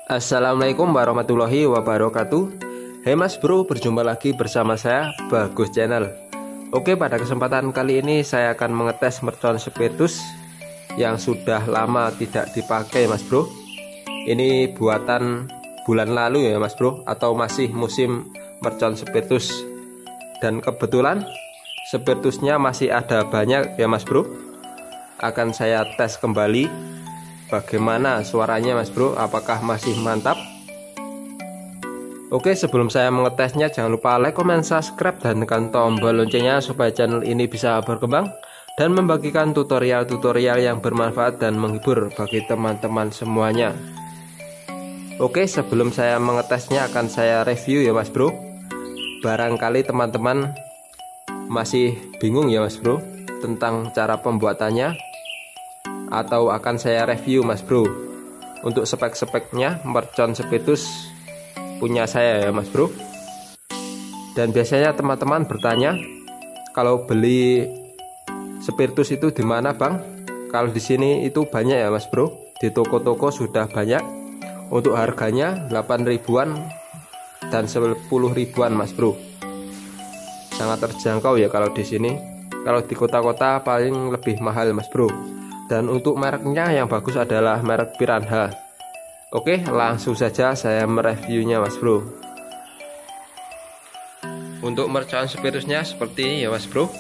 Assalamualaikum warahmatullahi wabarakatuh. Hey Mas Bro, berjumpa lagi bersama saya Bagus Channel. Oke, pada kesempatan kali ini saya akan mengetes mercon spiritus yang sudah lama tidak dipakai Mas Bro. Ini buatan bulan lalu ya Mas Bro, atau masih musim mercon spiritus. Dan kebetulan spiritusnya masih ada banyak ya Mas Bro. Akan saya tes kembali bagaimana suaranya Mas Bro, apakah masih mantap? Oke, sebelum saya mengetesnya jangan lupa like, comment, subscribe, dan tekan tombol loncengnya supaya channel ini bisa berkembang dan membagikan tutorial-tutorial yang bermanfaat dan menghibur bagi teman-teman semuanya. Oke, sebelum saya mengetesnya akan saya review ya Mas Bro. Barangkali teman-teman masih bingung ya Mas Bro tentang cara pembuatannya, atau akan saya review Mas Bro. Untuk spek-speknya mercon spiritus punya saya ya Mas Bro. Dan biasanya teman-teman bertanya, kalau beli spiritus itu di mana Bang? Kalau di sini itu banyak ya Mas Bro, di toko-toko sudah banyak. Untuk harganya 8 ribuan dan 10 ribuan Mas Bro. Sangat terjangkau ya kalau di sini. Kalau di kota-kota paling lebih mahal Mas Bro. Dan untuk mereknya yang bagus adalah merek Piranha. Oke, langsung saja saya mereviewnya Mas Bro. Untuk mercon spiritusnya seperti ini ya Mas Bro.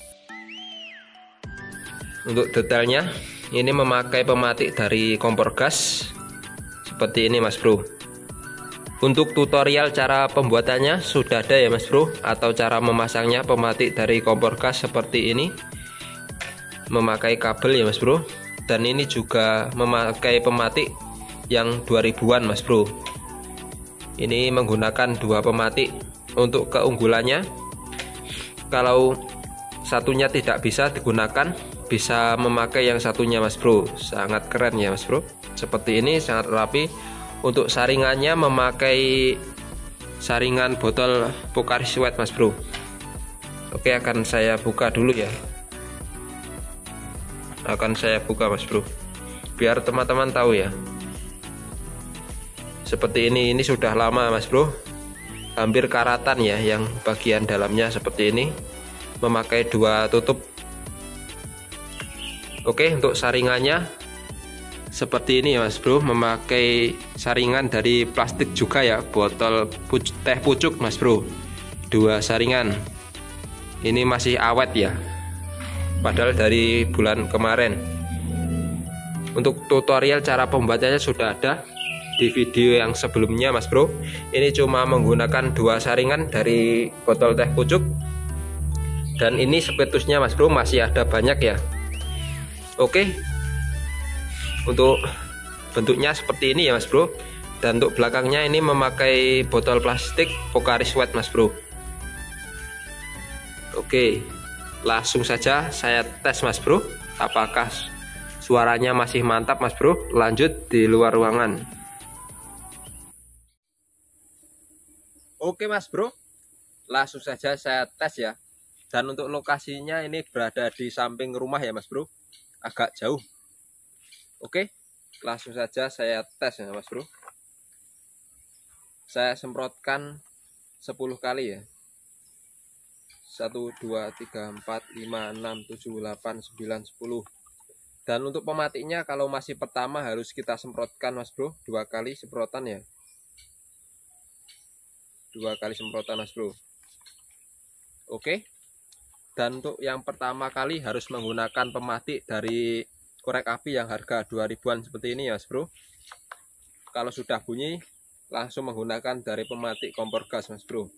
Untuk detailnya, ini memakai pematik dari kompor gas seperti ini Mas Bro. Untuk tutorial cara pembuatannya sudah ada ya Mas Bro, atau cara memasangnya pematik dari kompor gas seperti ini. Memakai kabel ya Mas Bro, dan ini juga memakai pematik yang 2000-an Mas Bro. Ini menggunakan dua pematik. Untuk keunggulannya, kalau satunya tidak bisa digunakan, bisa memakai yang satunya Mas Bro. Sangat keren ya Mas Bro, seperti ini, sangat rapi. Untuk saringannya memakai saringan botol Pocari Sweat Mas Bro. Oke, akan saya buka dulu ya. Akan saya buka Mas Bro, biar teman-teman tahu ya. Seperti ini sudah lama Mas Bro, hampir karatan ya yang bagian dalamnya seperti ini. Memakai dua tutup. Oke, untuk saringannya seperti ini ya Mas Bro, memakai saringan dari plastik juga ya, botol teh pucuk Mas Bro. Dua saringan. Ini masih awet ya, padahal dari bulan kemarin. Untuk tutorial cara pembuatannya sudah ada di video yang sebelumnya Mas Bro. Ini cuma menggunakan dua saringan dari botol teh pucuk. Dan ini spiritusnya Mas Bro masih ada banyak ya. Oke, untuk bentuknya seperti ini ya Mas Bro. Dan untuk belakangnya ini memakai botol plastik Pocari Sweat Mas Bro. Oke, langsung saja saya tes Mas Bro, apakah suaranya masih mantap Mas Bro. Lanjut di luar ruangan. Oke Mas Bro, langsung saja saya tes ya. Dan untuk lokasinya ini berada di samping rumah ya Mas Bro, agak jauh. Oke, langsung saja saya tes ya Mas Bro. Saya semprotkan 10 kali ya. 1, 2, 3, 4, 5, 6, 7, 8, 9, 10. Dan untuk pematiknya kalau masih pertama harus kita semprotkan Mas Bro, 2 kali semprotan ya. 2 kali semprotan Mas Bro. Oke. Dan untuk yang pertama kali harus menggunakan pematik dari korek api yang harga 2000-an seperti ini ya Mas Bro. Kalau sudah bunyi langsung menggunakan dari pematik kompor gas Mas Bro.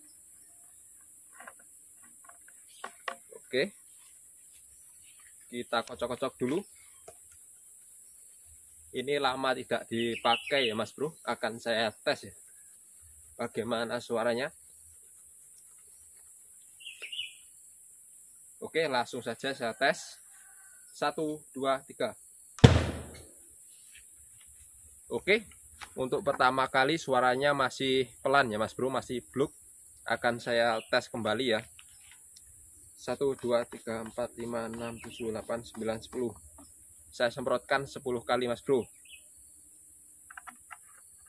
Oke, kita kocok-kocok dulu. Ini lama tidak dipakai ya Mas Bro, akan saya tes ya bagaimana suaranya. Oke, langsung saja saya tes. 1, 2, 3. Oke, untuk pertama kali suaranya masih pelan ya Mas Bro, masih bluk. Akan saya tes kembali ya. 1, 2, 3, 4, 5, 6, 7, 8, 9, 10. Saya semprotkan 10 kali Mas Bro.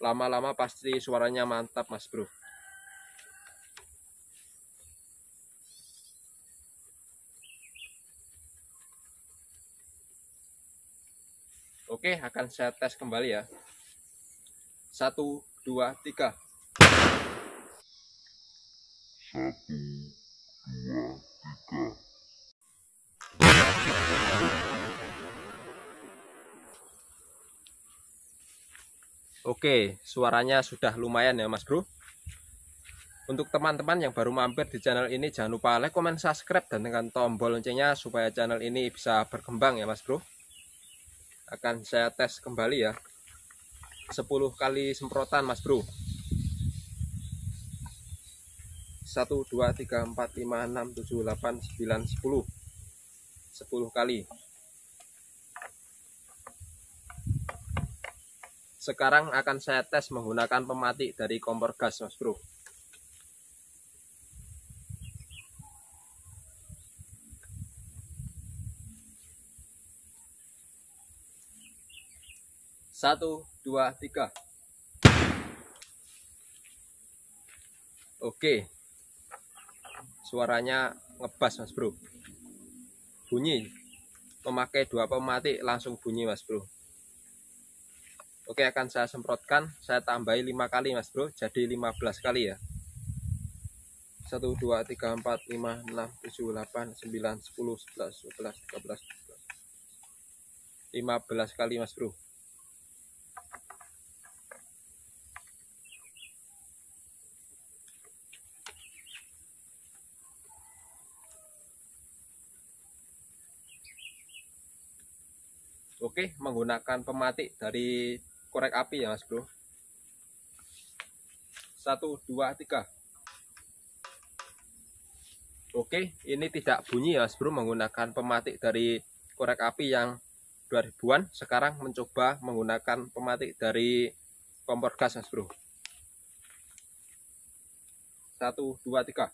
Lama-lama pasti suaranya mantap Mas Bro. Oke, akan saya tes kembali ya. 1, 2, 3. 1, 2, 3. Oke, suaranya sudah lumayan ya Mas Bro. Untuk teman-teman yang baru mampir di channel ini, jangan lupa like, comment, subscribe, dan tekan tombol loncengnya supaya channel ini bisa berkembang ya Mas Bro. Akan saya tes kembali ya. 10 kali semprotan Mas Bro. 1, 2, 3, 4, 5, 6, 7, 8, 9, 10. 10 kali. Sekarang akan saya tes menggunakan pemati dari kompor gas Mas Bro. Satu, dua, tiga. Oke, suaranya ngebas Mas Bro. Bunyi, memakai 2 pemati langsung bunyi Mas Bro. Oke, akan saya semprotkan, saya tambahi 5 kali Mas Bro, jadi 15 kali ya. 1, 2, 3, 4, 5, 6, 7, 8, 9, 10, 11, 12, 13, 14. 15 kali Mas Bro. Oke, menggunakan pemati dari korek api ya Mas Bro. 1, 2, 3. Oke, ini tidak bunyi ya Mas Bro, menggunakan pemati dari korek api yang 2000-an. Sekarang mencoba menggunakan pemati dari kompor gas Mas Bro. 1, 2, 3.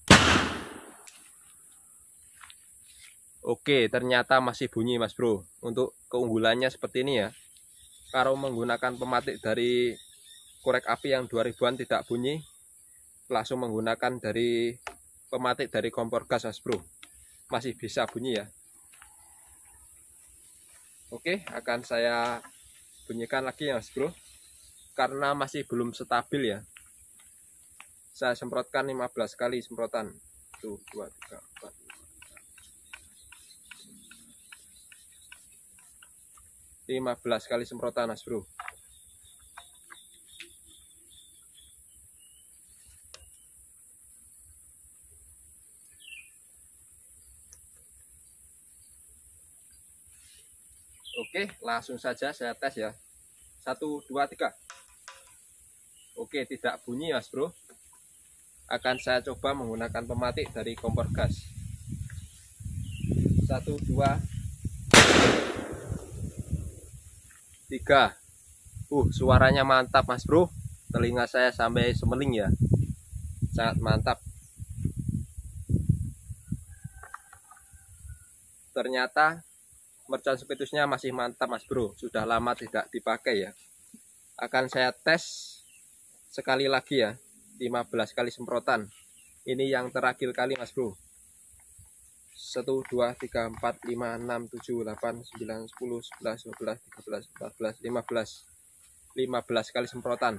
Oke, ternyata masih bunyi Mas Bro. Untuk keunggulannya seperti ini ya. Kalau menggunakan pemati dari korek api yang 2000-an tidak bunyi, langsung menggunakan dari pemati dari kompor gas Mas Bro, masih bisa bunyi ya. Oke, akan saya bunyikan lagi ya Mas Bro, karena masih belum stabil ya. Saya semprotkan 15 kali semprotan. 1, 2, 3, 4. 15 kali semprotan Mas Bro. Oke, langsung saja saya tes ya. 1, 2, 3. Oke, tidak bunyi Mas Bro. Akan saya coba menggunakan pemati dari kompor gas. 1, 2, 3. Suaranya mantap Mas Bro. Telinga saya sampai semeling ya. Sangat mantap. Ternyata mercon spetusnya masih mantap Mas Bro. Sudah lama tidak dipakai ya. Akan saya tes sekali lagi ya. 15 kali semprotan. Ini yang terakhir kali Mas Bro. 1, 2, 3, 4, 5, 6, 7, 8, 9, 10, 11, 12, 13, 14, 15. 15 kali semprotan.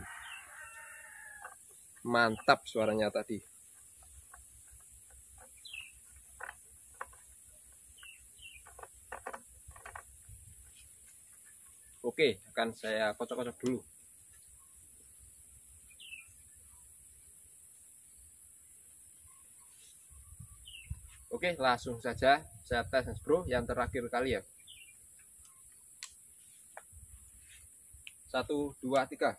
Mantap suaranya tadi. Oke, akan saya kocok-kocok dulu. Oke, langsung saja saya tes Mas Bro yang terakhir kali ya. 1, 2, 3.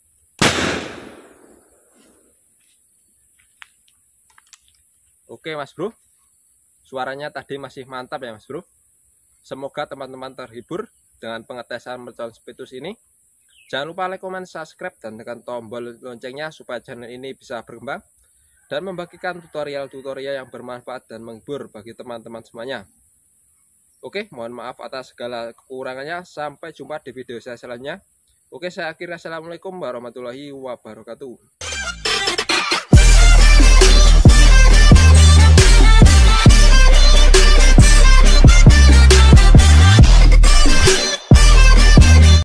Oke Mas Bro, suaranya tadi masih mantap ya Mas Bro. Semoga teman-teman terhibur dengan pengetesan mercon spetus ini. Jangan lupa like, comment, subscribe, dan tekan tombol loncengnya supaya channel ini bisa berkembang dan membagikan tutorial-tutorial yang bermanfaat dan menghibur bagi teman-teman semuanya. Oke, mohon maaf atas segala kekurangannya. Sampai jumpa di video saya selanjutnya. Oke, saya akhiri. Assalamualaikum warahmatullahi wabarakatuh.